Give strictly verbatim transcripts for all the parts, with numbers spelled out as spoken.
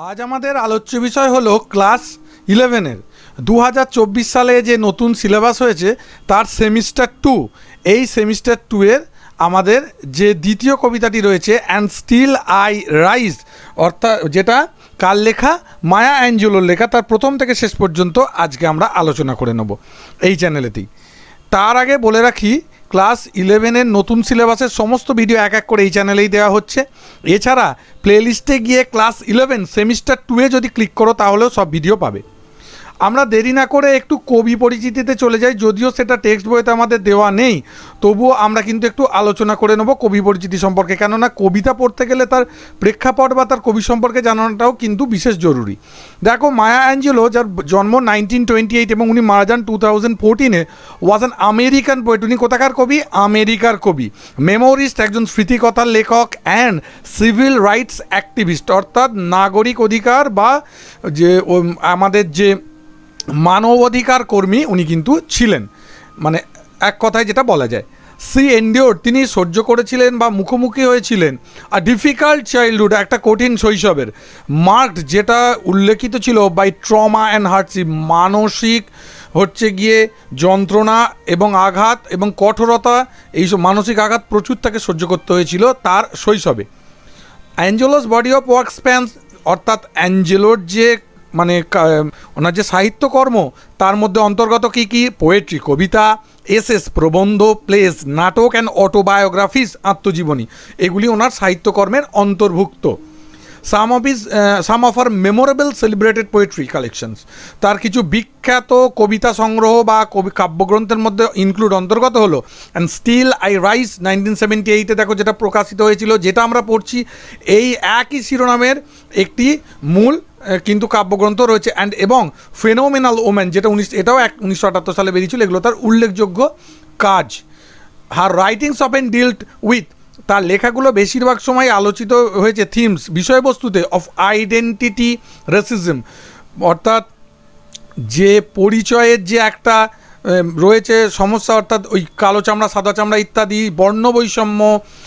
আজ আমাদের আলোচ্য বিষয় হলো ক্লাস ইলেভেনের দু হাজার চব্বিশ সালে যে নতুন সিলেবাস হয়েছে তার সেমিস্টার টু। এই সেমিস্টার টু এর আমাদের যে দ্বিতীয় কবিতাটি রয়েছে অ্যান্ড স্টিল আই রাইজ, অর্থাৎ যেটা কার লেখা, মায়া অ্যাঞ্জেলোর লেখা, তার প্রথম থেকে শেষ পর্যন্ত আজকে আমরা আলোচনা করে নেব এই চ্যানেলেতেই। তার আগে বলে রাখি, ক্লাস ইলেভেনের নতুন সিলেবাসের সমস্ত ভিডিও এক এক করে এই চ্যানেলেই দেওয়া হচ্ছে। এছাড়া প্লেলিস্টে গিয়ে ক্লাস ইলেভেন সেমিস্টার টুয়ে যদি ক্লিক করো তাহলেও সব ভিডিও পাবে। আমরা দেরি না করে একটু কবি পরিচিতিতে চলে যাই। যদিও সেটা টেক্সট বইতে আমাদের দেওয়া নেই, তবুও আমরা কিন্তু একটু আলোচনা করে নেব কবি পরিচিতি সম্পর্কে, কেননা কবিতা পড়তে গেলে তার প্রেক্ষাপট বা তার কবি সম্পর্কে জানানোটাও কিন্তু বিশেষ জরুরি। দেখো, মায়া অ্যাঞ্জেলো, যার জন্ম নাইনটিন টোয়েন্টি এইট এবং উনি মারা যান টু থাউজেন্ড ফোরটিনে, ওয়াজ অ্যান আমেরিকান পোয়েট। উনি কোথাকার কবি? আমেরিকার কবি, মেমোরিস্ট, একজন স্মৃতিকথার লেখক অ্যান্ড সিভিল রাইটস অ্যাক্টিভিস্ট, অর্থাৎ নাগরিক অধিকার বা যে আমাদের যে মানবাধিকার কর্মী উনি কিন্তু ছিলেন, মানে এক কথায় যেটা বলা যায়। সি এন্ডিওর, তিনি সহ্য করেছিলেন বা মুখোমুখি হয়েছিলেন আর ডিফিকাল্ট চাইল্ডহুড, একটা কঠিন শৈশবের, মার্কড, যেটা উল্লেখিত ছিল বাই ট্রমা অ্যান্ড হার্ডশিপ, মানসিক হচ্ছে গিয়ে যন্ত্রণা এবং আঘাত এবং কঠোরতা, এইসব মানসিক আঘাত প্রচুর তাকে সহ্য করতে হয়েছিল তার শৈশবে। Angelou's body of work spans, অর্থাৎ অ্যাঞ্জেলোর যে মানে ওনার যে সাহিত্যকর্ম তার মধ্যে অন্তর্গত কী কী? পোয়েট্রি, কবিতা, এসেস, প্রবন্ধ, প্লেস, নাটক অ্যান্ড অটোবায়োগ্রাফিস, আত্মজীবনী, এগুলি ওনার সাহিত্যকর্মের অন্তর্ভুক্ত। Some of is some of are memorable celebrated poetry collections, তার কিছু বিখ্যাত কবিতা সংগ্রহ বা কবি কাব্যগ্রন্থের মধ্যে ইনক্লুড অন্তর্গত হলো and still I rise nineteen seventy এইটে, দেখো যেটা প্রকাশিত হয়েছিল, যেটা আমরা পড়ছি এই একই শিরোনামের একটি মূল কিন্তু কাব্যগ্রন্থ রয়েছে, অ্যান্ড এবং ফেনোমেনাল ওম্যান, যেটা উনিশ এটাও এক উনিশশো আটাত্তর সালে বেরিয়েছিল। এগুলো তার উল্লেখযোগ্য কাজ। Her writings often dealt with, তার লেখাগুলো বেশিরভাগ সময় আলোচিত হয়েছে থিমস, বিষয়বস্তুতে, অফ আইডেন্টিটি রেসিজম, অর্থাৎ যে পরিচয়ের যে একটা রয়েছে সমস্যা, অর্থাৎ ওই কালো চামড়া, সাদা চামড়া ইত্যাদি, বর্ণ বৈষম্য,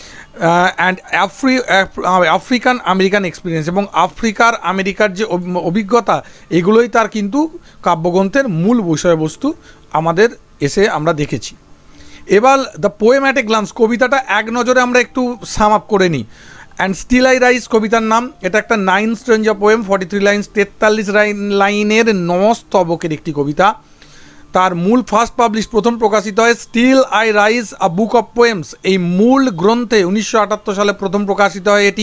অ্যান্ড আফ্রি আফ্রিকান আমেরিকান এক্সপিরিয়েন্স, এবং আফ্রিকার আমেরিকার যে অভিজ্ঞতা, এগুলোই তার কিন্তু কাব্যগ্রন্থের মূল বিষয়বস্তু আমাদের এসে আমরা দেখেছি। এবার the poem at a glance, কবিতাটা এক নজরে আমরা একটু সাম আপ করে নিই। অ্যান্ড স্টিল আই রাইজ কবিতার নাম, এটা একটা nine stanza poem, forty three lines, তেতাল্লিশ লাইনের নমস্তবকের একটি কবিতা। তার মূল ফার্স্ট পাবলিশ, প্রথম প্রকাশিত হয় still I rise a book of poems, এই মূল গ্রন্থে উনিশশো আটাত্তর সালে প্রথম প্রকাশিত হয় এটি।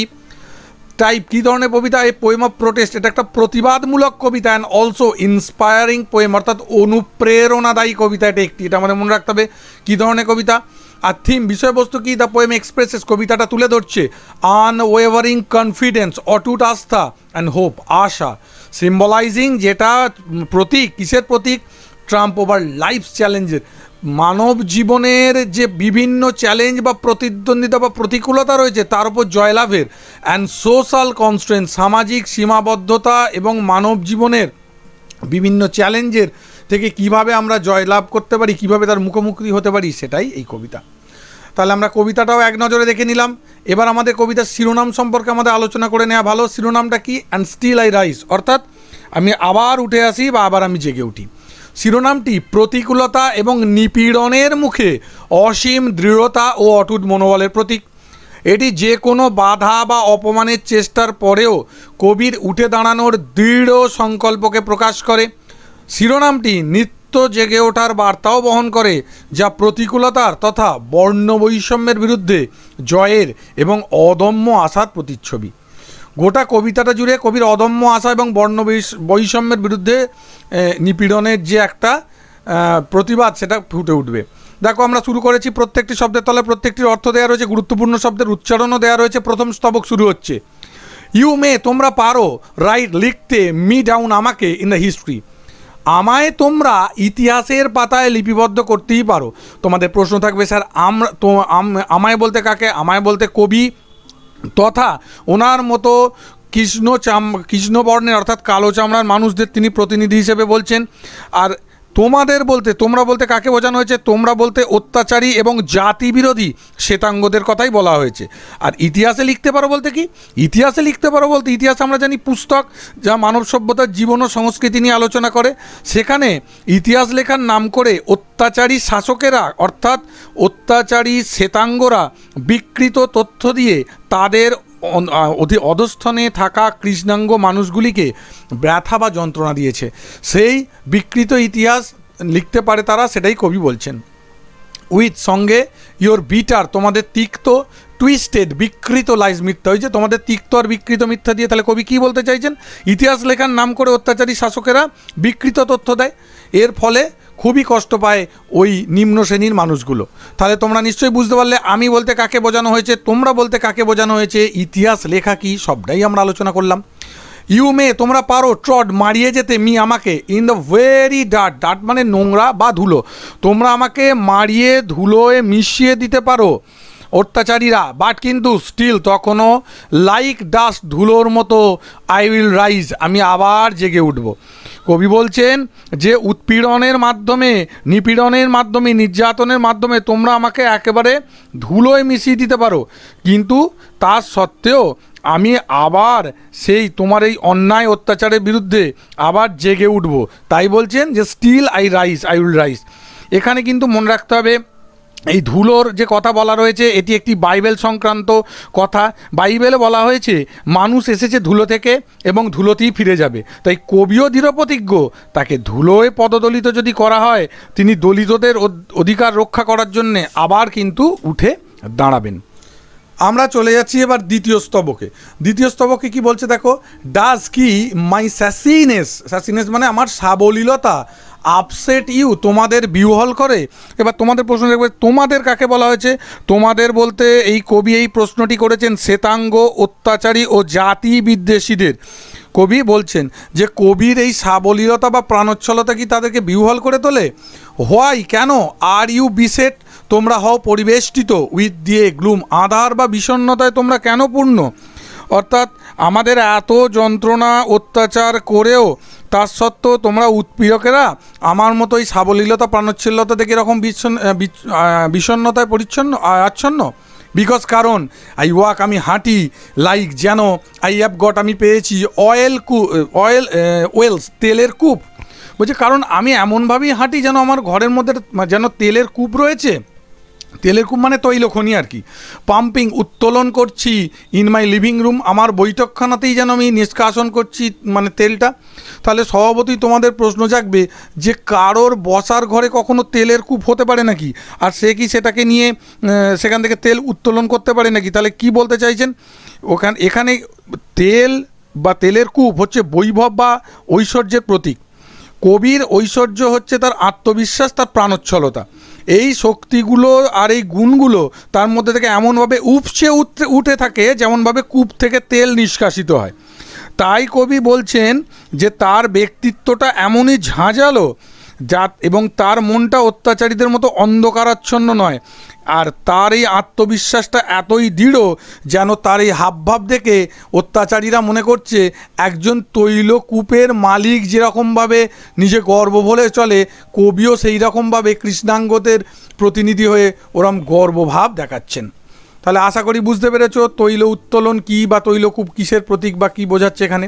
টাইপ, কী ধরনের কবিতা? এই পোয়েম অফ প্রোটেস্ট, এটা একটা প্রতিবাদমূলক কবিতা, অ্যান্ড অলসো ইন্সপায়ারিং পোয়েম, অর্থাৎ অনুপ্রেরণাদায়ী কবিতা এটা একটি, এটা আমাদের মনে রাখতে হবে কী ধরনের কবিতা। আর থিম, বিষয়বস্তু কি? দ্য পোয়েম এক্সপ্রেসেস, কবিতাটা তুলে ধরছে আনওয়েভারিং কনফিডেন্স, অটুট আস্থা, অ্যান্ড হোপ, আশা। সিম্বলাইজিং, যেটা প্রতীক, কিসের প্রতীক? ট্রাম্প ওভার লাইফ চ্যালেঞ্জের, মানব জীবনের যে বিভিন্ন চ্যালেঞ্জ বা প্রতিদ্বন্দ্বিতা বা প্রতিকূলতা রয়েছে তার উপর জয়লাভের। অ্যান্ড সোশ্যাল কনস্ট্রেন্ট, সামাজিক সীমাবদ্ধতা এবং মানব জীবনের বিভিন্ন চ্যালেঞ্জের থেকে কিভাবে আমরা জয়লাভ করতে পারি, কিভাবে তার মুখোমুখি হতে পারি, সেটাই এই কবিতা। তাহলে আমরা কবিতাটাও এক নজরে দেখে নিলাম। এবার আমাদের কবিতার শিরোনাম সম্পর্কে আমাদের আলোচনা করে নেওয়া ভালো। শিরোনামটা কি? অ্যান্ড স্টিল আই রাইজ, অর্থাৎ আমি আবার উঠে আসি বা আবার আমি জেগে উঠি। শিরোনামটি প্রতিকূলতা এবং নিপীড়নের মুখে অসীম দৃঢ়তা ও অটুট মনোবলের প্রতীক। এটি যে কোনো বাধা বা অপমানের চেষ্টার পরেও কবির উঠে দাঁড়ানোর দৃঢ় সংকল্পকে প্রকাশ করে। শিরোনামটি নিত্য জেগে ওঠার বার্তাও বহন করে, যা প্রতিকূলতার তথা বর্ণ বৈষম্যের বিরুদ্ধে জয়ের এবং অদম্য আশার প্রতিচ্ছবি। গোটা কবিতাটা জুড়ে কবির অদম্য আশা এবং বর্ণ বৈষম্যের বিরুদ্ধে নিপীড়নের যে একটা প্রতিবাদ, সেটা ফুটে উঠবে। দেখো, আমরা শুরু করেছি, প্রত্যেকটি শব্দের তলে প্রত্যেকটির অর্থ দেওয়া রয়েছে, গুরুত্বপূর্ণ শব্দের উচ্চারণও দেওয়া রয়েছে। প্রথম স্তবক শুরু হচ্ছে, ইউ মে, তোমরা পারো, রাইট, লিখতে, মি ডাউন, আমাকে, ইন দ্য হিস্ট্রি, আমায় তোমরা ইতিহাসের পাতায় লিপিবদ্ধ করতেই পারো। তোমাদের প্রশ্ন থাকবে, স্যার আমরা তো আমায় বলতে কাকে? আমায় বলতে কবি তথা ওনার মতো কৃষ্ণ চাম কৃষ্ণবর্ণের অর্থাৎ কালো চামড়ার মানুষদের তিনি প্রতিনিধি হিসেবে বলছেন। আর তোমাদের বলতে তোমরা বলতে কাকে বোঝানো হয়েছে? তোমরা বলতে অত্যাচারী এবং জাতি বিরোধী শ্বেতাঙ্গদের কথাই বলা হয়েছে। আর ইতিহাসে লিখতে পারো বলতে কি? ইতিহাসে লিখতে পারো বলতে ইতিহাস আমরা জানি পুস্তক যা মানব সভ্যতার জীবন ও সংস্কৃতি নিয়ে আলোচনা করে। সেখানে ইতিহাস লেখার নাম করে অত্যাচারী শাসকেরা অর্থাৎ অত্যাচারী শ্বেতাঙ্গরা বিকৃত তথ্য দিয়ে তাদের অতি অধস্থনে থাকা কৃষ্ণাঙ্গ মানুষগুলিকে ব্যথা বা যন্ত্রণা দিয়েছে। সেই বিকৃত ইতিহাস লিখতে পারে তারা, সেটাই কবি বলছেন। উইথ সঙ্গে ইয়োর বিটার তোমাদের তিক্ত টুইস্টেড বিকৃত লাইজ মিথ্যা হয়েছে, তোমাদের তিক্ত আর বিকৃত মিথ্যা দিয়ে তাহলে কবি কী বলতে চাইছেন? ইতিহাস লেখার নাম করে অত্যাচারী শাসকেরা বিকৃত তথ্য দেয়, এর ফলে খুবই কষ্ট পায় ওই নিম্ন শ্রেণীর মানুষগুলো। তাহলে তোমরা নিশ্চয়ই বুঝতে পারলে আমি বলতে কাকে বোঝানো হয়েছে, তোমরা বলতে কাকে বোঝানো হয়েছে, ইতিহাস লেখা কি, সবটাই আমরা আলোচনা করলাম। ইউ মে তোমরা পারো ট্রড মারিয়ে যেতে মি আমাকে in the very dirt, dirt মানে নোংরা বা ধুলো, তোমরা আমাকে মারিয়ে ধুলোয় মিশিয়ে দিতে পারো অত্যাচারীরা, বাট কিন্তু স্টিল তখনও লাইক ডাস্ট ধুলোর মতো আই উইল রাইজ আমি আবার জেগে উঠব। কবি বলছেন যে উৎপীড়নের মাধ্যমে নিপীড়নের মাধ্যমে নির্যাতনের মাধ্যমে তোমরা আমাকে একেবারে ধুলোয় মিশিয়ে দিতে পারো, কিন্তু তার সত্ত্বেও আমি আবার সেই তোমার এই অন্যায় অত্যাচারের বিরুদ্ধে আবার জেগে উঠব। তাই বলছেন যে still I rise I will rise. এখানে কিন্তু মনে রাখতে হবে এই ধুলোর যে কথা বলা রয়েছে এটি একটি বাইবেল সংক্রান্ত কথা। বাইবেলে বলা হয়েছে মানুষ এসেছে ধুলো থেকে এবং ধুলোতেই ফিরে যাবে, তাই কবিও দৃঢ়প্রতিজ্ঞ তাকে ধুলোয় পদদলিত যদি করা হয় তিনি দলিতদের অধিকার রক্ষা করার জন্যে আবার কিন্তু উঠে দাঁড়াবেন। আমরা চলে যাচ্ছি এবার দ্বিতীয় স্তবকে। দ্বিতীয় স্তবকে কি বলছে দেখো, ডাজ কি মাই স্যাসিনেস, স্যাসিনেস মানে আমার সাবলীলতা, আপসেট ইউ তোমাদের বিহ্বল করে। এবার তোমাদের প্রশ্ন দেখবে তোমাদের কাকে বলা হয়েছে? তোমাদের বলতে এই কবি এই প্রশ্নটি করেছেন শ্বেতাঙ্গ অত্যাচারী ও জাতি বিদ্বেষীদের। কবি বলছেন যে কবির এই সাবলীলতা বা প্রাণোচ্ছলতা কি তাদেরকে বিহ্বল করে তোলে? হোয়াই কেন? আর ইউ বিসেট তোমরা হও পরিবেষ্টিত উইথ দিয়ে গ্লুম আধার বা বিষণ্ণতায় তোমরা কেন পূর্ণ? অর্থাৎ আমাদের এত যন্ত্রণা অত্যাচার করেও তার সত্ত্বেও তোমরা উৎপীড়কেরা আমার মতো এই সাবলীলতা প্রাণোচ্ছলতা থেকে এরকম বিষণ্ণতায় পরিচ্ছন্ন আচ্ছন্ন। বিকজ কারণ আই ওয়াক আমি হাঁটি লাইক যেন আই হ্যাভ গট আমি পেয়েছি অয়েল কু অয়েল ওয়েলস তেলের কূপ। বলছে কারণ আমি এমনভাবেই হাঁটি যেন আমার ঘরের মধ্যে যেন তেলের কূপ রয়েছে। তেলের কূপ মানে তৈলখনি আর কি। পাম্পিং উত্তোলন করছি ইন মাই লিভিং রুম আমার বৈঠকখানাতেই যেন আমি নিষ্কাশন করছি মানে তেলটা। তাহলে স্বভাবতই তোমাদের প্রশ্ন জাগবে যে কারোর বসার ঘরে কখনো তেলের কূপ হতে পারে নাকি, আর সে কি সেটাকে নিয়ে সেখান থেকে তেল উত্তোলন করতে পারে নাকি? তাহলে কি বলতে চাইছেন ওখানে? এখানে তেল বা তেলের কূপ হচ্ছে বৈভব বা ঐশ্বর্যের প্রতীক। কবির ঐশ্বর্য হচ্ছে তার আত্মবিশ্বাস, তার প্রাণোচ্ছলতা। এই শক্তিগুলো আর এই গুণগুলো তার মধ্যে থেকে এমনভাবে উপচে উঠতে উঠে থাকে যেমনভাবে কূপ থেকে তেল নিষ্কাশিত হয়। তাই কবি বলছেন যে তার ব্যক্তিত্বটা এমনই ঝাঁঝালো যা এবং তার মনটা অত্যাচারীদের মতো অন্ধকারাচ্ছন্ন নয়। আর তার এই আত্মবিশ্বাসটা এতই দৃঢ় যেন তার এই হাবভাব দেখে অত্যাচারীরা মনে করছে একজন তৈলকূপের মালিক যেরকমভাবে নিজে গর্ব বলে চলে, কবিও সেই রকমভাবে কৃষ্ণাঙ্গদের প্রতিনিধি হয়ে ওরম গর্বভাব দেখাচ্ছেন। তাহলে আশা করি বুঝতে পেরেছো তৈল উত্তোলন কী বা তৈলকূপ কিসের প্রতীক বা কী বোঝাচ্ছে এখানে।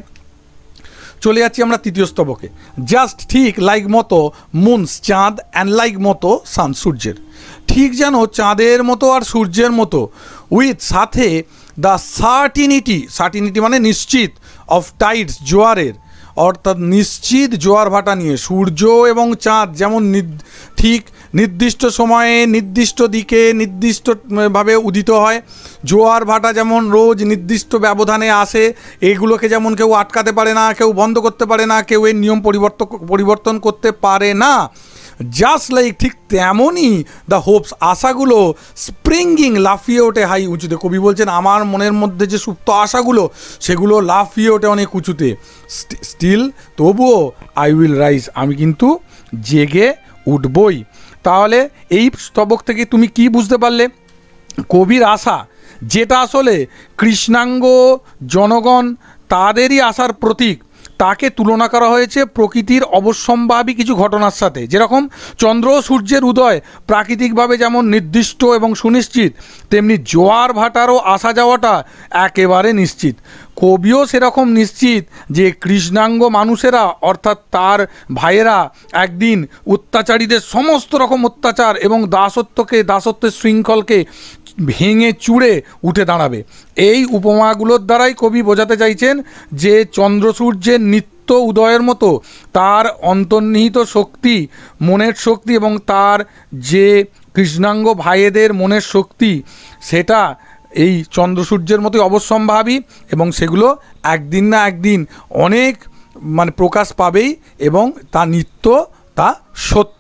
চলে যাচ্ছি আমরা তৃতীয় স্তবকে। জাস্ট ঠিক লাইক মতো মুনস চাঁদ অ্যান্ড লাইক মতো সান সূর্যের, ঠিক যেন চাঁদের মতো আর সূর্যের মতো। উইথ সাথে দ্য সার্টিনিটি, সার্টিনিটি মানে নিশ্চিত, অফ টাইডস জোয়ারের, অর্থাৎ নিশ্চিত জোয়ার ভাটা নিয়ে। সূর্য এবং চাঁদ যেমন ঠিক নির্দিষ্ট সময়ে নির্দিষ্ট দিকে নির্দিষ্টভাবে উদিত হয়, জোয়ার ভাটা যেমন রোজ নির্দিষ্ট ব্যবধানে আসে, এগুলোকে যেমন কেউ আটকাতে পারে না, কেউ বন্ধ করতে পারে না, কেউ এর নিয়ম পরিবর্তন পরিবর্তন করতে পারে না। জাস্ট লাইক ঠিক তেমনই দ্য হোপস আশাগুলো স্প্রিঙ্গিং লাফিয়ে ওঠে হাই উঁচুতে। কবি বলছেন আমার মনের মধ্যে যে সুপ্ত আশাগুলো সেগুলো লাফিয়ে ওঠে অনেক উঁচুতে। স্টিল তবুও আই উইল রাইজ আমি কিন্তু জেগে উঠবই। তাহলে এই স্তবক থেকে তুমি কি বুঝতে পারলে? কবির আশা যেটা আসলে কৃষ্ণাঙ্গ জনগণ তাদেরই আশার প্রতীক, তাকে তুলনা করা হয়েছে প্রকৃতির অবশ্যম্ভাবী কিছু ঘটনার সাথে। যেরকম চন্দ্র ও সূর্যের উদয় প্রাকৃতিকভাবে যেমন নির্দিষ্ট এবং সুনিশ্চিত, তেমনি জোয়ার ভাটারও আসা যাওয়াটা একেবারে নিশ্চিত। কবিও সেরকম নিশ্চিত যে কৃষ্ণাঙ্গ মানুষেরা অর্থাৎ তার ভাইয়েরা একদিন অত্যাচারীদের সমস্ত রকম অত্যাচার এবং দাসত্বকে দাসত্বের শৃঙ্খলকে ভেঙে চুড়ে উঠে দাঁড়াবে। এই উপমাগুলোর দ্বারাই কবি বোঝাতে চাইছেন যে চন্দ্র সূর্যের নিত্য উদয়ের মতো তার অন্তর্নিহিত শক্তি, মনের শক্তি এবং তার যে কৃষ্ণাঙ্গ ভাইয়েদের মনের শক্তি, সেটা এই চন্দ্র সূর্যের মতোই অবশ্যম্ভাবী এবং সেগুলো একদিন না একদিন অনেক মানে প্রকাশ পাবেই এবং তা নিত্য, তা সত্য।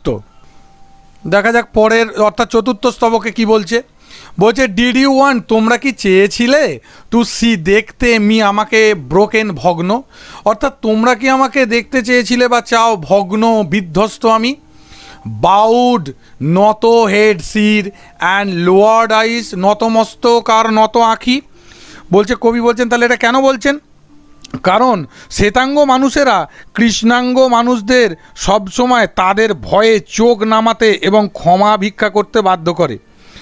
দেখা যাক পরের অর্থাৎ চতুর্থ স্তবকে কি বলছে। বলছে ডিড ইউ ওয়ান্ট, তোমরা কি চেয়েছিলে টু সি, দেখতে মি, আমাকে ব্রোকেন, ভগ্ন, অর্থাৎ তোমরা কি আমাকে দেখতে চেয়েছিলে বা চাও ভগ্ন বিধ্বস্ত আমি। বাউড, নত হেড সির অ্যান্ড লোয়ার্ড আইস, নতমস্তক আর নত আঁখি। বলছে কবি বলছেন তাহলে এটা কেন বলছেন, কারণ শ্বেতাঙ্গ মানুষেরা কৃষ্ণাঙ্গ মানুষদের সবসময় তাদের ভয়ে চোখ নামাতে এবং ক্ষমা ভিক্ষা করতে বাধ্য করে।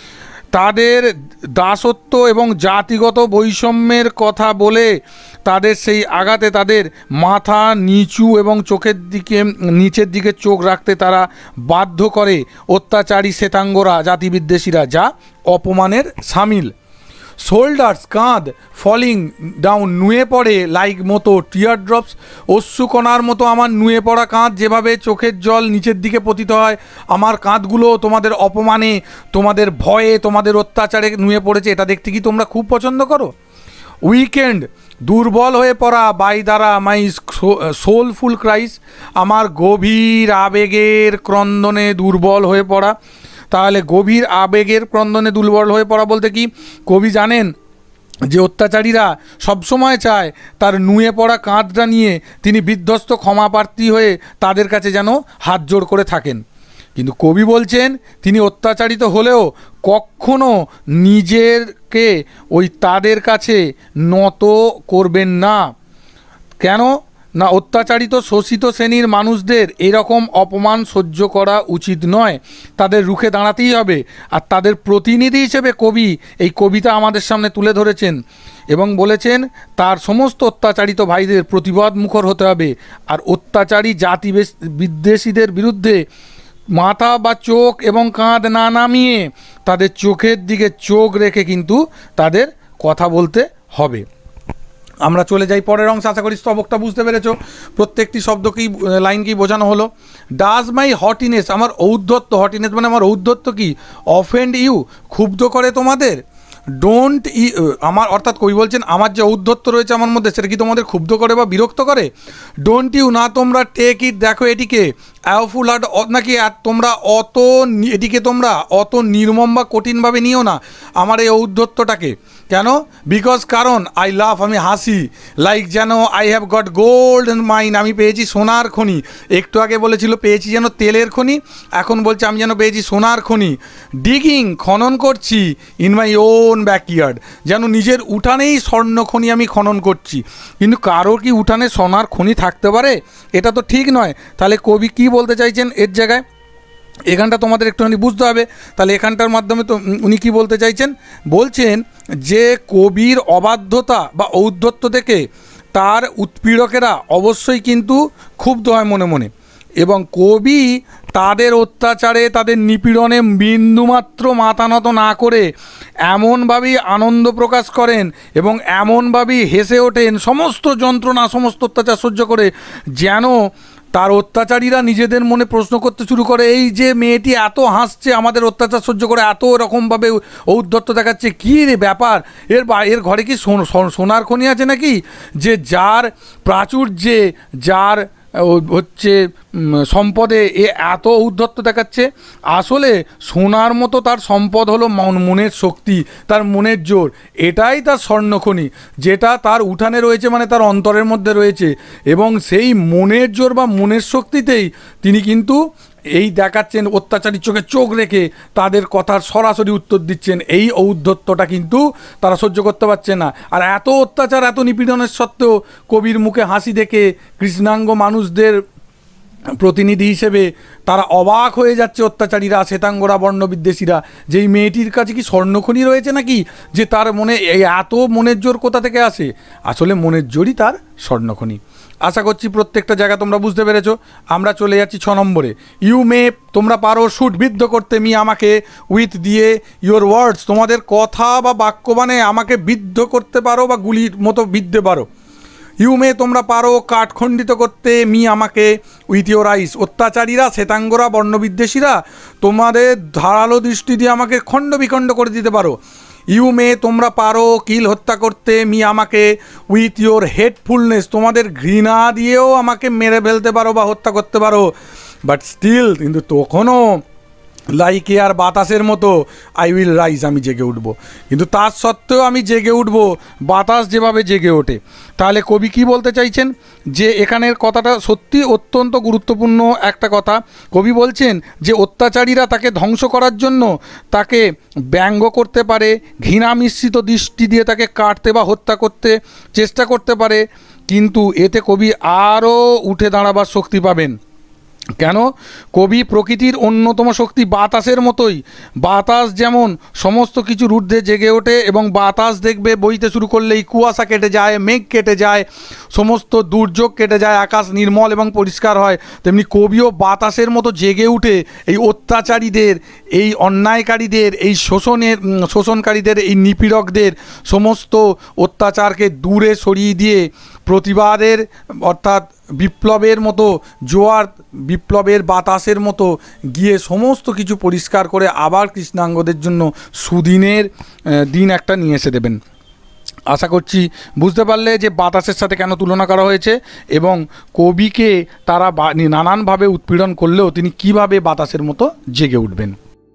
তাদের দাসত্ব এবং জাতিগত বৈষম্যের কথা বলে তাদের সেই আঘাতে তাদের মাথা নিচু এবং চোখের দিকে নিচের দিকে চোখ রাখতে তারা বাধ্য করে অত্যাচারী শ্বেতাঙ্গরা, জাতিবিদ্বেষীরা, যা অপমানের সামিল। শোল্ডার্স, কাঁধ, ফলিং ডাউন, নুয়ে পড়ে লাইক মতো, টিয়ার ড্রপস, অশ্রুকণার মতো আমার নুয়ে পড়া কাঁধ, যেভাবে চোখের জল নিচের দিকে পতিত হয়, আমার কাঁধগুলো তোমাদের অপমানে, তোমাদের ভয়ে, তোমাদের অত্যাচারে নুয়ে পড়েছে। এটা দেখতে কি তোমরা খুব পছন্দ করো? উইকেন্ড, দুর্বল হয়ে পড়া, বাই দ্বারা মাই সোলফুল ক্রাইস, আমার গভীর আবেগের ক্রন্দনে দুর্বল হয়ে পড়া। তাহলে গভীর আবেগের ক্রন্দনে দুর্বল হয়ে পড়া বলতে কি, কবি জানেন যে অত্যাচারীরা সবসময় চায় তার নুয়ে পড়া কাঁধটা নিয়ে তিনি বিধ্বস্ত ক্ষমাপ্রার্থী হয়ে তাদের কাছে যেন হাত জোড় করে থাকেন। কিন্তু কবি বলছেন তিনি অত্যাচারিত হলেও কখনো নিজেরকে ওই তাদের কাছে নত করবেন না। কেন না, অত্যাচারিত শোষিত শ্রেণীর মানুষদের এরকম অপমান সহ্য করা উচিত নয়, তাদের রুখে দাঁড়াতেই হবে। আর তাদের প্রতিনিধি হিসেবে কবি এই কবিতা আমাদের সামনে তুলে ধরেছেন এবং বলেছেন তার সমস্ত অত্যাচারিত ভাইদের প্রতিবাদ মুখর হতে হবে। আর অত্যাচারী জাতি বিদ্বেষীদের বিরুদ্ধে মাথা বা চোখ এবং কাঁধ না নামিয়ে তাদের চোখের দিকে চোখ রেখে কিন্তু তাদের কথা বলতে হবে। আমরা চলে যাই পরের অংশ। আশা করি স্তবকটা বুঝতে পেরেছো, প্রত্যেকটি শব্দকেই লাইনকেই বোঝানো হলো। ডাজ মাই হটিনেস, আমার ঔদ্ধত্য, হটিনেস মানে আমার ঔদ্ধত্য কি, অফেন্ড ইউ, ক্ষুব্ধ করে তোমাদের। ডোন্ট ই, আমার অর্থাৎ কবি বলছেন আমার যে ঔদ্ধত্য রয়েছে আমার মধ্যে সেটা কি তোমাদের ক্ষুব্ধ করে বা বিরক্ত করে। ডোন্ট ইউ, না তোমরা টেক ইট, দেখো এটিকে, অ্যাওফুল হার্ট, নাকি তোমরা অত এটিকে তোমরা অত নির্মম বা কঠিনভাবে নিও না আমার এই ঔদ্ধত্যটাকে। কেন? বিকজ, কারণ আই লাভ, আমি হাসি, লাইক যেন I have got gold mine, আমি পেয়েছি সোনার খনি। একটু আগে বলেছিল পেয়েছি যেন তেলের খনি, এখন বলছে আমি যেন পেয়েছি সোনার খনি। ডিগিং, খনন করছি, ইন মাই ওন ব্যাকইয়ার্ড, যেন নিজের উঠানেই স্বর্ণ খনি আমি খনন করছি। কিন্তু কারো কি উঠানে সোনার খনি থাকতে পারে? এটা তো ঠিক নয়। তাহলে কবি কি বলতে চাইছেন এর জায়গায়? এখানটা তোমাদের একটুখানি বুঝতে হবে। তাহলে এখানটার মাধ্যমে তো উনি কি বলতে চাইছেন, বলছেন যে কবির অবাধ্যতা বা ঔদ্ধত্য থেকে তার উৎপীড়কেরা অবশ্যই কিন্তু ক্ষুব্ধ হয় মনে মনে, এবং কবি তাদের অত্যাচারে তাদের নিপীড়নে বিন্দুমাত্র মাথা নত না করে এমনভাবেই আনন্দ প্রকাশ করেন এবং এমনভাবেই হেসে ওঠেন সমস্ত যন্ত্রণা সমস্ত অত্যাচার সহ্য করে, যেন তার অত্যাচারীরা নিজেদের মনে প্রশ্ন করতে শুরু করে, এই যে মেয়েটি এত হাসছে আমাদের অত্যাচার সহ্য করে, এত এরকমভাবে ঔদ্ধত্য দেখাচ্ছে, কী রে ব্যাপার, এর এর ঘরে কি সোনার খনি আছে নাকি, যে যার প্রাচুর্যে যার হচ্ছে সম্পদে এ এত ঔদ্ধত্য দেখাচ্ছে। আসলে সোনার মতো তার সম্পদ হলো মনের শক্তি, তার মনের জোর, এটাই তার স্বর্ণখনি, যেটা তার উঠানে রয়েছে মানে তার অন্তরের মধ্যে রয়েছে। এবং সেই মনের জোর বা মনের শক্তিতেই তিনি কিন্তু এই দেখাচ্ছেন অত্যাচারীর চোখে চোখ রেখে তাদের কথার সরাসরি উত্তর দিচ্ছেন। এই ঔদ্ধত্যটা কিন্তু তারা সহ্য করতে পারছে না। আর এত অত্যাচার, এত নিপীড়নের সত্ত্বেও কবির মুখে হাসি দেখে কৃষ্ণাঙ্গ মানুষদের প্রতিনিধি হিসেবে তারা অবাক হয়ে যাচ্ছে অত্যাচারীরা, শ্বেতাঙ্গরা, বর্ণবিদ্বেষীরা, যে এই মেয়েটির কাছে কি স্বর্ণখনি রয়েছে নাকি, যে তার মনে এই এত মনের জোর কোথা থেকে আসে। আসলে মনের জোরই তার স্বর্ণখনি। আশা করছি প্রত্যেকটা জায়গা তোমরা বুঝতে পেরেছো। আমরা চলে যাচ্ছি ছ নম্বরে। ইউ মে, তোমরা পারো শুট, বিদ্ধ করতে, মি আমাকে, উইথ দিয়ে, ইয়োর ওয়ার্ডস, তোমাদের কথা বা বাক্যবাণে আমাকে বিদ্ধ করতে পারো বা গুলির মতো বিদ্ধে পারো। ইউ মে, তোমরা পারো কাঠখণ্ডিত করতে, মি আমাকে, উইথ ইয়োর আইস, অত্যাচারীরা, শ্বেতাঙ্গরা, বর্ণবিদ্বেষীরা তোমাদের ধারালো দৃষ্টি দিয়ে আমাকে খণ্ড বিখণ্ড করে দিতে পারো। ইউ মে, তোমরা পারো কিল, হত্যা করতে, মি আমাকে, উইথ ইয়োর হেটফুলনেস, তোমাদের ঘৃণা দিয়েও আমাকে মেরে ফেলতে পারো বা হত্যা করতে পারো। বাট স্টিল, কিন্তু তখনও লাইক এয়ার, বাতাসের মতো, আই উইল রাইজ, আমি জেগে উঠবো। কিন্তু তার সত্ত্বেও আমি জেগে উঠবো বাতাস যেভাবে জেগে ওঠে। তাহলে কবি কি বলতে চাইছেন, যে এখানের কথাটা সত্যি অত্যন্ত গুরুত্বপূর্ণ একটা কথা। কবি বলছেন যে অত্যাচারীরা তাকে ধ্বংস করার জন্য তাকে ব্যঙ্গ করতে পারে, ঘৃণা মিশ্রিত দৃষ্টি দিয়ে তাকে কাটতে বা হত্যা করতে চেষ্টা করতে পারে, কিন্তু এতে কবি আরও উঠে দাঁড়াবার শক্তি পাবেন। কেন? কবি প্রকৃতির অন্যতম শক্তি বাতাসের মতোই। বাতাস যেমন সমস্ত কিছুর ঊর্ধ্বে জেগে ওঠে এবং বাতাস দেখবে বইতে শুরু করলেই কুয়াশা কেটে যায়, মেঘ কেটে যায়, সমস্ত দুর্যোগ কেটে যায়, আকাশ নির্মল এবং পরিষ্কার হয়, তেমনি কবিও বাতাসের মতো জেগে উঠে এই অত্যাচারীদের, এই অন্যায়কারীদের, এই শোষণের শোষণকারীদের, এই নিপীড়কদের সমস্ত অত্যাচারকে দূরে সরিয়ে দিয়ে প্রতিবাদের অর্থাৎ বিপ্লবের মতো জোয়ার, বিপ্লবের বাতাসের মতো গিয়ে সমস্ত কিছু পরিষ্কার করে আবার কৃষ্ণাঙ্গদের জন্য সুদিনের দিন একটা নিয়ে এসে দেবেন। আশা করছি বুঝতে পারলে যে বাতাসের সাথে কেন তুলনা করা হয়েছে এবং কবিকে তারা নানানভাবে উৎপীড়ন করলেও তিনি কিভাবে বাতাসের মতো জেগে উঠবেন।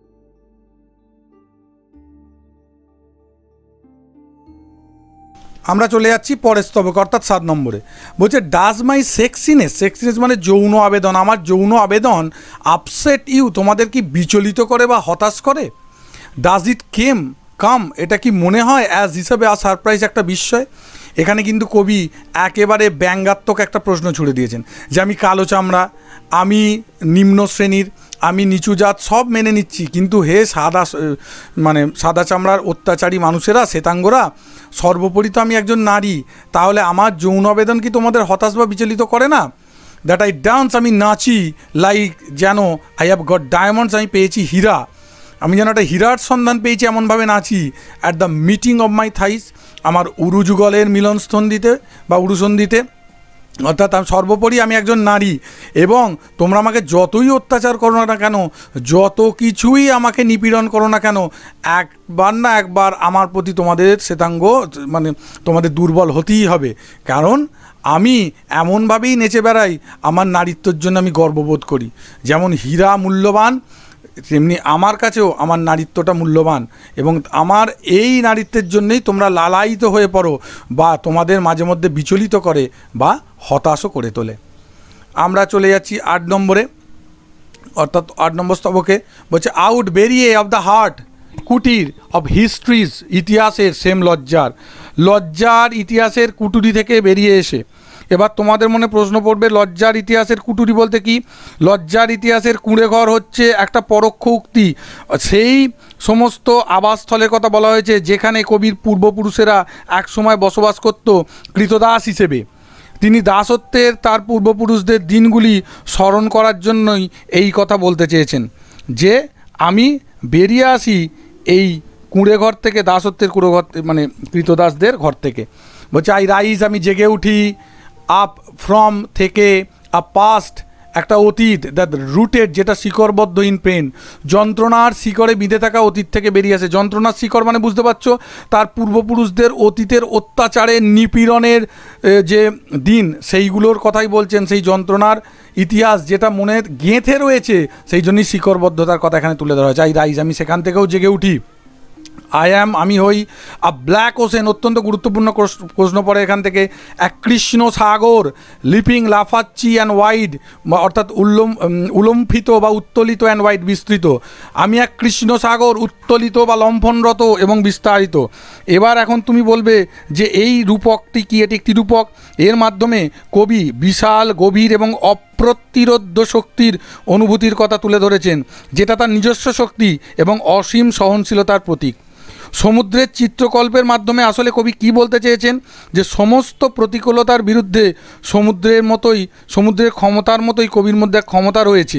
আমরা চলে যাচ্ছি পরের স্তবক অর্থাৎ সাত নম্বরে। বলছে ডাজ মাই সেক্সিনেস, সেক্সিনেস মানে যৌন আবেদন, আমার যৌন আবেদন আপসেট ইউ, তোমাদের কি বিচলিত করে বা হতাশ করে? ডাজ ইট কেম কাম, এটা কি মনে হয় অ্যাজ হিসাবে আর সারপ্রাইজ, একটা বিস্ময়? এখানে কিন্তু কবি একেবারে ব্যঙ্গাত্মক একটা প্রশ্ন ছুড়ে দিয়েছেন যে আমি কালো চামড়া, আমি নিম্ন শ্রেণীর, আমি নিচু জাত, সব মেনে নিচ্ছি, কিন্তু হে সাদা মানে সাদা চামড়ার অত্যাচারী মানুষেরা, শ্বেতাঙ্গরা, সর্বোপরি তো আমি একজন নারী, তাহলে আমার যৌন আবেদন কি তোমাদের হতাশ বা বিচলিত করে না? দ্যাট আই ডান্স, আমি নাচি, লাইক যেন আই হ্যাভ গট ডায়মন্ডস, আমি পেয়েছি হীরা, আমি যেন একটা হীরার সন্ধান পেয়েছি এমনভাবে নাচি। At the meeting of my thighs, আমার উরুযুগলের মিলনস্থন্দিতে বা উরুসন্ধিতে, অর্থাৎ আমি সর্বোপরি আমি একজন নারী, এবং তোমরা আমাকে যতই অত্যাচার করো না কেন, যত কিছুই আমাকে নিপীড়ন করো না কেন, একবার না একবার আমার প্রতি তোমাদের শ্বেতাঙ্গ মানে তোমাদের দুর্বল হতেই হবে। কারণ আমি এমনভাবেই নেচে বেড়াই, আমার নারীত্বের জন্য আমি গর্ববোধ করি। যেমন হীরা মূল্যবান, তেমনি আমার কাছেও আমার নারীত্বটা মূল্যবান, এবং আমার এই নারীত্বের জন্যই তোমরা লালায়িত হয়ে পড়ো বা তোমাদের মাঝে মধ্যে বিচলিত করে বা হতাশও করে তোলে। আমরা চলে যাচ্ছি আট নম্বরে অর্থাৎ আট নম্বর স্তবকে। বলছে আউট, বেরিয়ে, অফ দ্য হার্ট, কুটির, অফ হিস্ট্রিজ, ইতিহাসের, সেম লজ্জার, লজ্জার ইতিহাসের কুটুরি থেকে বেরিয়ে এসে। এবার তোমাদের মনে প্রশ্ন পড়বে, লজ্জার ইতিহাসের কুটুরি বলতে কি? লজ্জার ইতিহাসের কুঁড়েঘর হচ্ছে একটা পরোক্ষ উক্তি, সেই সমস্ত আবাসস্থলের কথা বলা হয়েছে যেখানে কবির পূর্বপুরুষেরা একসময় বসবাস করত কৃতদাস হিসেবে। তিনি দাসত্বের তার পূর্বপুরুষদের দিনগুলি স্মরণ করার জন্যই এই কথা বলতে চেয়েছেন যে আমি বেরিয়ে আসি এই কুঁড়েঘর থেকে, দাসত্বের কুঁড়েঘর মানে কৃতদাসদের ঘর থেকে। বলছে আই রাইজ, আমি জেগে উঠি, আপ ফ্রম থেকে, আ পাস্ট একটা অতীত, দ্যাট রুটেড যেটা শিকড়বদ্ধ ইন পেন, যন্ত্রণার শিকড়ে বিঁধে থাকা অতীত থেকে বেরিয়ে আসে। যন্ত্রণার শিকড় মানে বুঝতে পারছো, তার পূর্বপুরুষদের অতীতের অত্যাচারের নিপীড়নের যে দিন সেইগুলোর কথাই বলছেন, সেই যন্ত্রণার ইতিহাস যেটা মনে গেঁথে রয়েছে, সেই জন্যই শিকড়বদ্ধতার কথা এখানে তুলে ধরা হয়েছে। আই রাইজ, আমি সেখান থেকেও জেগে উঠি। আই অ্যাম আমি হই আ ব্ল্যাক ওশেন, অত্যন্ত গুরুত্বপূর্ণ প্রশ্ন পড়ে এখান থেকে। এক কৃষ্ণ সাগর, লিপিং লাফাচ্ছি অ্যান্ড ওয়াইড, অর্থাৎ উল্লম উলম্ফিত বা উত্তোলিত অ্যান্ড ওয়াইড বিস্তৃত। আমি এক কৃষ্ণ সাগর, উত্তোলিত বা লম্ফনরত এবং বিস্তারিত। এবার এখন তুমি বলবে যে এই রূপকটি কি? এটি একটি রূপক, এর মাধ্যমে কবি বিশাল, গভীর এবং অপ্রতিরোধ্য শক্তির অনুভূতির কথা তুলে ধরেছেন, যেটা তার নিজস্ব শক্তি এবং অসীম সহনশীলতার প্রতীক। সমুদ্রের চিত্রকল্পের মাধ্যমে আসলে কবি কি বলতে চেয়েছেন? যে সমস্ত প্রতিকূলতার বিরুদ্ধে সমুদ্রের মতোই, সমুদ্রের ক্ষমতার মতোই কবির মধ্যে এক ক্ষমতা রয়েছে।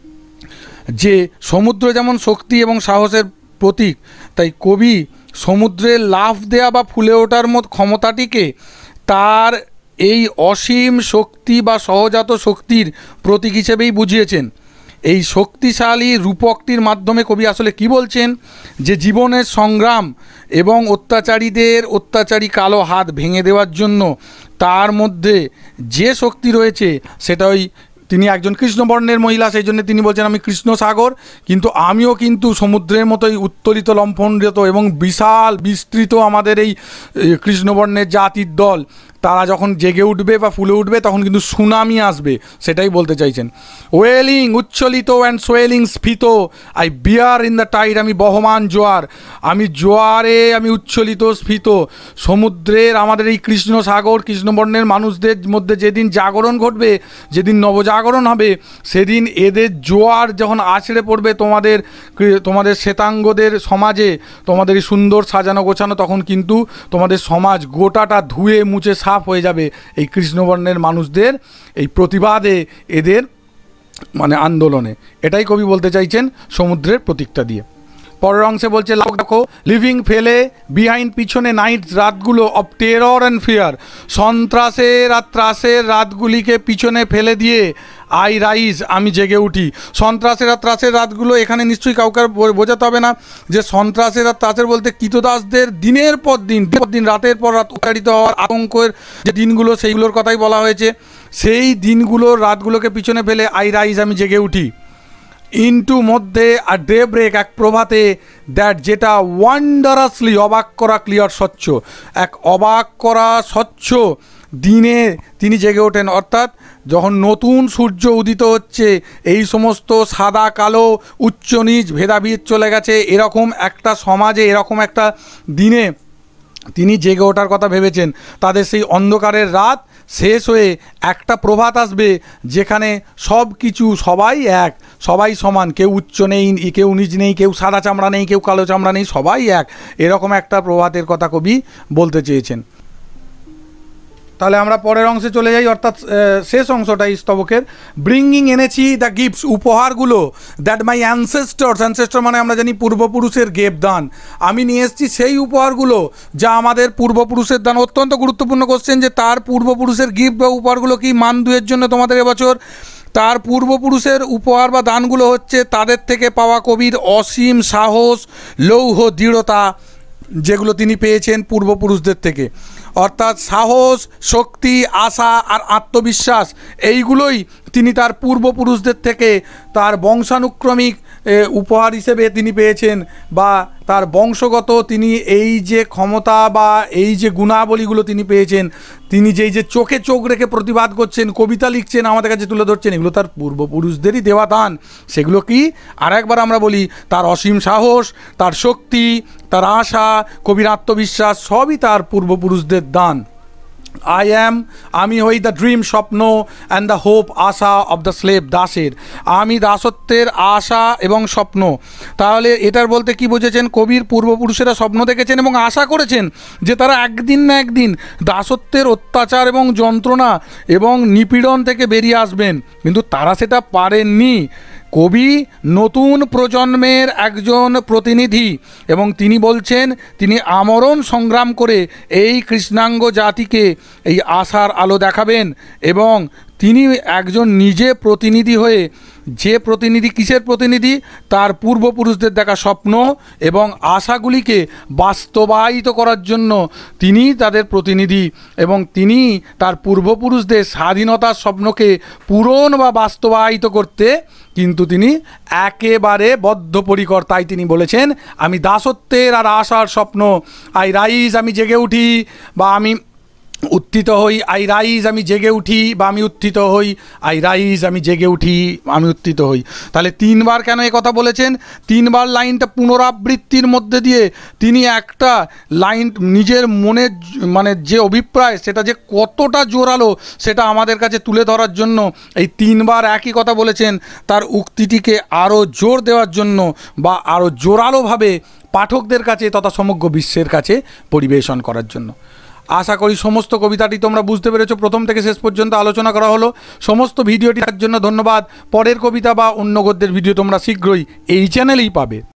যে সমুদ্র যেমন শক্তি এবং সাহসের প্রতীক, তাই কবি সমুদ্রের লাফ দেয়া বা ফুলে ওঠার মতো ক্ষমতাটিকে তার এই অসীম শক্তি বা সহজাত শক্তির প্রতীক হিসেবেই বুঝিয়েছেন। এই শক্তিশালী রূপকটির মাধ্যমে কবি আসলে কি বলছেন? যে জীবনের সংগ্রাম এবং অত্যাচারীদের অত্যাচারী কালো হাত ভেঙে দেওয়ার জন্য তার মধ্যে যে শক্তি রয়েছে সেটা ওই, তিনি একজন কৃষ্ণবর্ণের মহিলা, সেই জন্য তিনি বলছেন আমি কৃষ্ণ সাগর, কিন্তু আমিও কিন্তু সমুদ্রের মতোই উত্তোলিত, লম্ফনরত এবং বিশাল বিস্তৃত। আমাদের এই কৃষ্ণবর্ণের জাতির দল, তারা যখন জেগে উঠবে বা ফুলে উঠবে তখন কিন্তু সুনামি আসবে, সেটাই বলতে চাইছেন। ওয়েলিং উচ্ছ্বলিত অ্যান্ড সোয়েলিং স্ফীত, I bear in the tide, আমি বহমান জোয়ার, আমি জোয়ারে আমি উচ্ছ্বলিত স্ফীত। সমুদ্রের আমাদের এই কৃষ্ণ সাগর, কৃষ্ণবর্ণের মানুষদের মধ্যে যেদিন জাগরণ ঘটবে, যেদিন নবজাগরণ হবে, সেদিন এদের জোয়ার যখন আছড়ে পড়বে তোমাদের তোমাদের শ্বেতাঙ্গদের সমাজে, তোমাদের এই সুন্দর সাজানো গোছানো, তখন কিন্তু তোমাদের সমাজ গোটাটা ধুয়ে মুছে সাফ হয়ে যাবে এই কৃষ্ণবর্ণের মানুষদের এই প্রতিবাদে, এদের মানে আন্দোলনে। এটাই কবি বলতে চাইছেন সমুদ্রের প্রতীকটা দিয়ে। পরের অংশে বলছে দেখো, লিভিং ফেলে বিহাইন্ড, পিছনে নাইট, রাতগুলো অফ টেরর অ্যান্ড ফিয়ার, সন্ত্রাসের আর ত্রাসের রাতগুলিকে পিছনে ফেলে দিয়ে আই রাইজ, আমি জেগে উঠি। সন্ত্রাসের আর ত্রাসের রাতগুলো এখানে নিশ্চয়ই কাউকে বোঝাতে হবে না যে সন্ত্রাসের আর ত্রাসের বলতে কৃতদাসদের দিনের পর দিন দিন রাতের পর রাত উত্তাড়িত হওয়ার আতঙ্কের যে দিনগুলো, সেইগুলোর কথাই বলা হয়েছে। সেই দিনগুলোর রাতগুলোকে পিছনে ফেলে আই রাইজ, আমি জেগে উঠি। ইন্টু মধ্যে আর ডে ব্রেক, এক প্রভাতে, দ্যাট যেটা ওয়ান্ডারাসলি, অবাক করা ক্লিয়ার, স্বচ্ছ, এক অবাক করা স্বচ্ছ দিনে তিনি জেগে ওঠেন। অর্থাৎ যখন নতুন সূর্য উদিত হচ্ছে, এই সমস্ত সাদা কালো উচ্চ নীচ ভেদাভেদ চলে গেছে, এরকম একটা সমাজে, এরকম একটা দিনে তিনি জেগে ওঠার কথা ভেবেছেন। তাদের সেই অন্ধকারের রাত শেষ হয়ে একটা প্রভাত আসবে, যেখানে সব কিছু, সবাই এক, সবাই সমান, কেউ উচ্চ নেই, কেউ নিচ নেই, কেউ সাদা চামড়া নেই, কেউ কালো চামড়া নেই, সবাই এক, এরকম একটা প্রভাতের কথা কবি বলতে চেয়েছেন। তাহলে আমরা পরের অংশে চলে যাই, অর্থাৎ শেষ অংশটা এই স্তবকের। ব্রিঙ্গিং, এনেছি দ্য গিফটস, উপহারগুলো, দ্যাট মাই অ্যানসেস্টর্স, অ্যানসেস্টর মানে আমরা জানি পূর্বপুরুষের গেবদান, আমি নিয়ে এসেছি সেই উপহারগুলো যা আমাদের পূর্বপুরুষের দান। অত্যন্ত গুরুত্বপূর্ণ কোশ্চেন যে তার পূর্বপুরুষের গিফট বা উপহারগুলো কি? মান দুয়ের জন্য তোমাদের এবছর তার পূর্বপুরুষের উপহার বা দানগুলো হচ্ছে তাদের থেকে পাওয়া কবির অসীম সাহস, লৌহ দৃঢ়তা, যেগুলো তিনি পেয়েছেন পূর্বপুরুষদের থেকে। অর্থাৎ সাহস, শক্তি, আশা আর আত্মবিশ্বাস, এইগুলোই তিনি তার পূর্বপুরুষদের থেকে তার বংশানুক্রমিক উপহার হিসেবে তিনি পেয়েছেন, বা তার বংশগত তিনি এই যে ক্ষমতা বা এই যে গুণাবলীগুলো তিনি পেয়েছেন, তিনি যেই যে চোখে চোখ রেখে প্রতিবাদ করছেন, কবিতা লিখছেন, আমাদের কাছে তুলে ধরছেন, এগুলো তার পূর্বপুরুষদেরই দেওয়া দান। সেগুলো কি? আর একবার আমরা বলি, তার অসীম সাহস, তার শক্তি, তার আশা, কবির আত্মবিশ্বাস, সবই তার পূর্বপুরুষদের দান। আই অ্যাম, আমি হই দ্য ড্রিম, স্বপ্ন, অ্যান্ড দ্য হোপ, আশা অফ দ্য স্লেভ, দাসের, আমি দাসত্বের আশা এবং স্বপ্ন। তাহলে এটার বলতে কি বুঝেছেন? কবির পূর্বপুরুষেরা স্বপ্ন দেখেছেন এবং আশা করেছেন যে তারা একদিন না একদিন দাসত্বের অত্যাচার এবং যন্ত্রণা এবং নিপীড়ন থেকে বেরিয়ে আসবেন, কিন্তু তারা সেটা পারেননি। কবি নতুন প্রজন্মের একজন প্রতিনিধি এবং তিনি বলছেন তিনি আমরণ সংগ্রাম করে এই কৃষ্ণাঙ্গ জাতিকে এই আশার আলো দেখাবেন এবং তিনি একজন নিজে প্রতিনিধি হয়ে, যে প্রতিনিধি কিসের প্রতিনিধি, তার পূর্বপুরুষদের দেখা স্বপ্ন এবং আশাগুলিকে বাস্তবায়িত করার জন্য তিনি তাদের প্রতিনিধি, এবং তিনি তার পূর্বপুরুষদের স্বাধীনতার স্বপ্নকে পূরণ বা বাস্তবায়িত করতে কিন্তু তিনি একেবারে বদ্ধপরিকর। তাই তিনি বলেছেন, আমি দাসত্বের আর আশার স্বপ্ন, আই রাইজ, আমি জেগে উঠি বা আমি উত্থিত হই, আই রাইজ, আমি জেগে উঠি বা আমি উত্থিত হই, আই রাইজ, আমি জেগে উঠি, আমি উত্থিত হই। তাহলে তিনবার কেন এ কথা বলেছেন? তিনবার লাইনটা পুনরাবৃত্তির মধ্যে দিয়ে তিনি একটা লাইন নিজের মনের মানে যে অভিপ্রায়, সেটা যে কতটা জোরালো সেটা আমাদের কাছে তুলে ধরার জন্য এই তিনবার একই কথা বলেছেন, তার উক্তিটিকে আরও জোর দেওয়ার জন্য বা আরও জোরালোভাবে পাঠকদের কাছে তথা সমগ্র বিশ্বের কাছে পরিবেশন করার জন্য। আশা করি সমস্ত কবিতাটি তোমরা বুঝতে পেরেছো। প্রথম থেকে শেষ পর্যন্ত আলোচনা করা হলো। সমস্ত ভিডিওটির জন্য ধন্যবাদ। পরের কবিতা বা অন্য গদ্যের ভিডিও তোমরা শীঘ্রই এই চ্যানেলেই পাবে।